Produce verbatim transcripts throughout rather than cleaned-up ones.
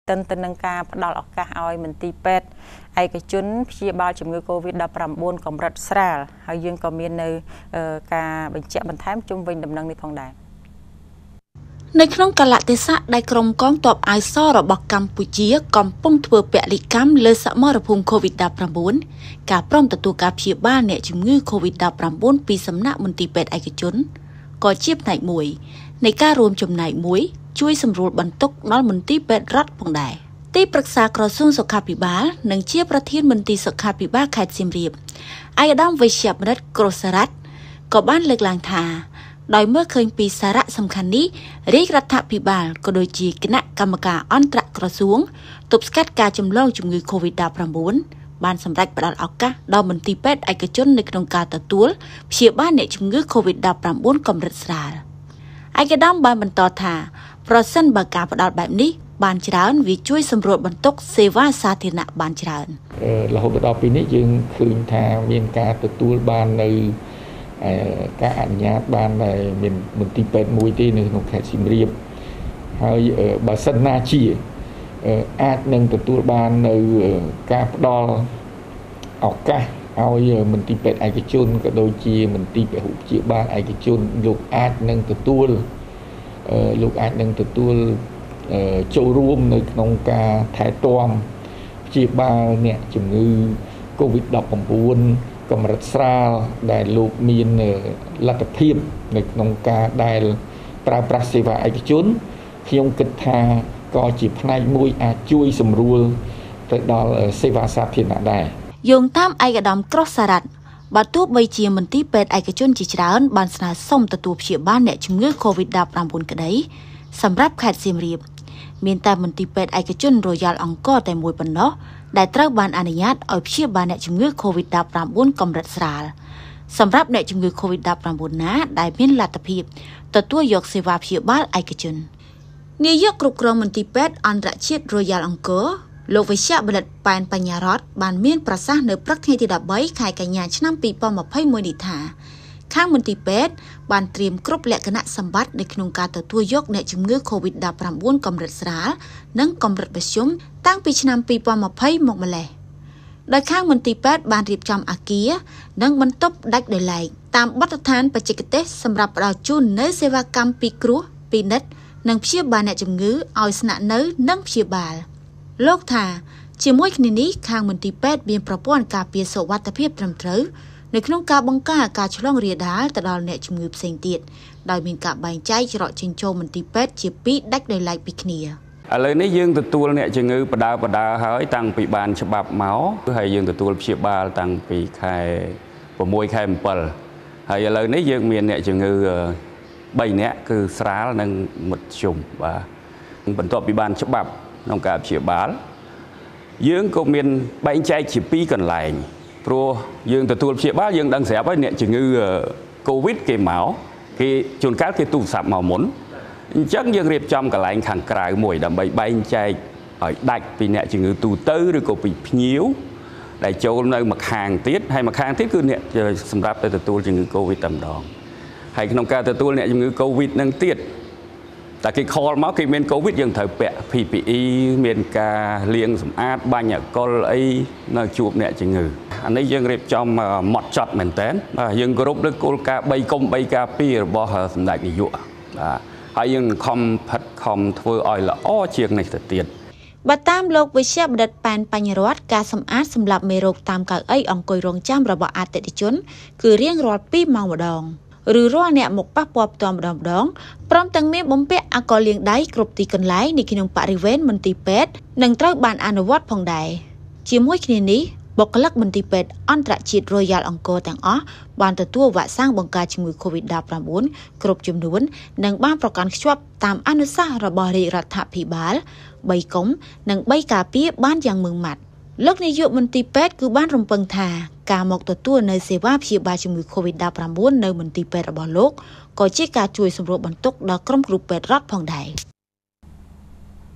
ទិនទៅនឹងការផ្ដល់ឱកាសឲ្យមន្ទីរពេទ្យឯកជនព្យាបាលជំងឺ កូវីដ ដប់ប្រាំបួន កម្រិតស្រាលហើយយើងក៏មាននៅការបញ្ជាក់បន្ថែមជុំវិញដំណឹងនេះផងដែរនៅក្នុងកលៈទេសៈដែលក្រុមកងទ័ពអាយសរបស់កម្ពុជាកំពុងធ្វើពលិកម្មលើសមរភូមិ កូវីដ ដប់ប្រាំបួន ការព្រមទទួលការព្យាបាលអ្នកជំងឺ កូវីដ ដប់ប្រាំបួន ពីសំណាក់មន្ទីរពេទ្យឯកជនក៏ជាផ្នែកមួយនៃការរួមចំណែកមួយជួយសម្រួលបន្ទុកដល់មន្ទីរពេទ្យរដ្ឋផងដែរទីប្រឹក្សាក្រសួងសុខាភិបាលនិងជាប្រធានមន្ទីរសុខាភិបាលខេត្តសៀមរាបអាយដាមវិជ្ជបណ្ឌិតក្រសារ៉ាត់ក៏បានលើកឡើងថាដោយមើលឃើញពីសារៈសំខាន់នេះរាជរដ្ឋាភិបាលក៏ដូចជាគណៈកម្មការអន្តរក្រសួងទប់ស្កាត់ការចម្លងជំងឺ កូវីដ ដប់ប្រាំបួន បានសម្រេចផ្ដល់ឱកាសដល់មន្ទីរពេទ្យឯកជននៅក្នុងការទទួលព្យាបាលអ្នកជំងឺ កូវីដ ដប់ប្រាំបួន កម្រិតស្រាលឯកឧត្តមបានបន្តថាប្រសិនបើការផ្ដល់បែបនេះបានច្រើនវាជួយសម្រួលបន្ទុកសេវាសាធារណៈបានច្រើនរហូតដល់ពេលនេះយើងឃើញថាមានការទទួលបាននៅការអនុញ្ញាតបានមានមន្ទីរពេទ្យមួយទេនៅក្នុងខេត្តសៀមរាបហើយបើសិនណាជាអាចនឹងទទួលបាននៅការផ្ដល់ឱកាសឲ្យមន្ទីរពេទ្យឯកជនក៏ដូចជាមន្ទីរពហុព្យាបាលឯកជនលោកអាចនឹងទទួលលោកអាចនឹងទទួលចូលរួមនៅក្នុងការថែទាំព្យាបាលអ្នកជំងឺ កូវីដ ដប់ប្រាំបួន កម្រិតស្រាលដែលលោកមានលទ្ធភាពនៅក្នុងការដែលប្រើប្រាស់សេវាឯកជនខ្ញុំគិតថាក៏ជាផ្នែកមួយអាចជួយសម្រួលទៅដល់សេវាសាធារណៈដែរយោងតាមឯកឧត្តមក្រសារ៉ាត់បើទោះបីជាមន្ទីរពេទ្យឯកជនជាច្រើនបានស្នើសុំទទួលព្យាបាលអ្នកជំងឺ កូវីដ ដប់ប្រាំបួន ក្តីសម្រាប់ខេត្តសៀមរាបមានតែមន្ទីរពេទ្យឯកជន Royal អង្គរតែមួយប៉ុណ្ណោះដែលត្រូវបានអនុញ្ញាតឲ្យព្យាបាលអ្នកជំងឺ កូវីដ ដប់ប្រាំបួន កម្រិតស្រាលសម្រាប់អ្នកជំងឺ កូវីដ ដប់ប្រាំបួន ណាដែលមានលទ្ធភាពទទួលយកសេវាព្យាបាលឯកជននាយកគ្រប់គ្រងមន្ទីរពេទ្យអន្តរជាតិ Royal អង្គរលោកវិជ្ជបណ្ឌិតប៉ែនបញ្ញារតបានមានប្រសាសន៍នៅព្រឹកថ្ងៃទីដប់បីខែកញ្ញាឆ្នាំពីរពាន់ម្ភៃមួយនេះថាខាងមន្ទីរពេទ្យបានត្រៀមគ្រប់លក្ខណៈសម្បត្តិនៅក្នុងការទទួលយកអ្នកជំងឺ កូវីដ ដប់ប្រាំបួន កម្រិតស្រាលនិងកម្រិតមធ្យមតាំងពីឆ្នាំពីរពាន់ម្ភៃមកម្លេះដោយខាងមន្ទីរពេទ្យបានរៀបចំអគារនិងបន្ទប់ដាច់ដោយឡែកតាមបទដ្ឋានបច្ចេកទេសសម្រាប់ផ្ដល់ជូននូវសេវាកម្មពិគ្រោះពិនិត្យនិងព្យាបាលអ្នកជំងឺឲ្យស្នាក់នៅនិងព្យាបាលលោកថាជាមួយគ្នានេះខាងមន្ទីរពេទ្យមានប្រព័ន្ធការពារសុវត្ថិភាពត្រឹមត្រូវនៅក្នុងការបង្ការការឆ្លងរាលដាលទៅដល់អ្នកជំងឺផ្សេងទៀតដោយមានការបែងចែកច្រកចេញចូលមន្ទីរពេទ្យជាពីរដាច់ដោយឡែកពីគ្នាឥឡូវនេះយើងទទួលអ្នកជំងឺបដាបដាហើយតាំងពីបានច្បាប់មកហើយយើងទទួលព្យាបាលតាំងពីខែ៦ខែអំពិលហើយឥឡូវនេះយើងមានអ្នកជំងឺបីនាក់គឺស្រាលនិងមធ្យមបាទបន្ទាប់ពីបានច្បាប់ក្នុងការព្យាបាលយើងក៏មានបែងចែកជាពីរកន្លែងព្រោះយើងទទួលព្យាបាលយើងដឹងស្រាប់ហើយអ្នកជំងឺកូវីដគេមកគេជួនកាលគេទូរស័ព្ទមកមុនអញ្ចឹងយើងរៀបចំកន្លែងខាងក្រៅមួយដើម្បីបែងចែកឲ្យដាច់ពីអ្នកជំងឺទូទៅឬក៏ពីភ្ញៀវដែលចូលនៅម្ខាងទៀតហើយម្ខាងទៀតគឺអ្នកសម្រាប់ទៅទទួលជំងឺកូវីដតែម្ដងហើយក្នុងការទទួលអ្នកជំងឺកូវីដនឹងទៀតតែគេខលមកគេមានកូវីដយើងត្រូវពាក់ ភី ភី អ៊ី មានការលាងសម្អាតបាញ់អាល់កុលអីនៅជួបអ្នកជំងឺអានេះយើងរៀបចំម៉ត់ចត់មែនតើបាទយើងគោរពលើគោលការណ៍បីកុំបីការពីរបស់សម្ដេចនាយកបាទហើយយើងខំផិតខំធ្វើឲ្យល្អជាងនេះទៅទៀតបើតាមលោកវិជ្ជបណ្ឌិតប៉ែនបញ្ញរតការសម្អាតសម្រាប់មេរោគតាមកៅអីអង្គុយរងចាំរបស់អតិថិជនគឺរៀងរាល់ពីរម៉ោងម្ដងឬរាល់អ្នកមកប៉ះពាល់ផ្ទាល់ម្ដងម្ដងព្រមទាំងមានបំពាក់អាល់កុលលាងដៃគ្រប់ទីកន្លែងនៅក្នុងបរិវេណមន្ទីរពេទ្យនឹងត្រូវបានអនុវត្តផងដែរជាមួយគ្នានេះបុគ្គលិកមន្ទីរពេទ្យអន្តរជាតិ Royal អង្គរទាំងអស់បានទទួលវ៉ាក់សាំងបង្ការជំងឺ កូវីដ ដប់ប្រាំបួន គ្រប់ចំនួននិងបានប្រកាន់ខ្ជាប់តាមអនុសាសន៍របស់រាជរដ្ឋាភិបាលបីកុំនិងបីការពារបានយ៉ាងម៉ឺងម៉ាត់លោកនាយកមន្ទីរពេទ្យគឺបានរំពឹងថាការមកទទួលនៅសេវាព្យាបាលជំងឺ កូវីដ ដប់ប្រាំបួន នៅមន្ទីរពេទ្យរបស់លោកក៏ជាការជួយសម្រួលបន្ទុកដល់ក្រុមគ្រូពេទ្យរដ្ឋផងដែរ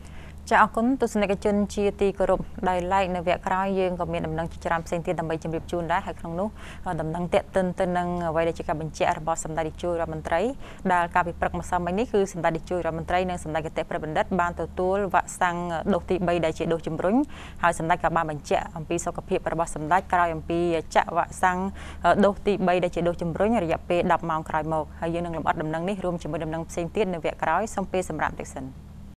ចាអរគុណទស្សនិកជនជាទីគោរពដោយឡែកនៅវគ្គក្រោយយើងក៏មានដំណឹងជាច្រើនផ្សេងទៀតដើម្បីជម្រាបជូនដែរហើយក្នុងនោះដំណឹងតាក់ទិនទៅនឹងអ្វីដែលជាការបញ្ជាក់របស់សម្ដេចនាយករដ្ឋមន្ត្រីដែលការពិព្រឹកម្សិលមិញនេះគឺសម្ដេចនាយករដ្ឋមន្ត្រីនិងសម្ដេចគតិប្រិបណ្ឌិតបានទទួលវ៉ាក់សាំងដូសទីបីដែលជាដូសជំរុញហើយសម្ដេចក៏បានបញ្ជាក់អំពីសុខភាពរបស់សម្ដេចក្រោយអំពីចាក់វ៉ាក់សាំងដូសទីបីដែលជាដូសជំរុញរយៈពេលដប់ម៉ោងក្រោយមកហើយយើងនឹងលម្អិតដំណឹងនេះរួមជាមួយដំណឹងផ្សេងទៀតនៅវគ្គក្រោយសូមពេលសម្រាប់តិចសិន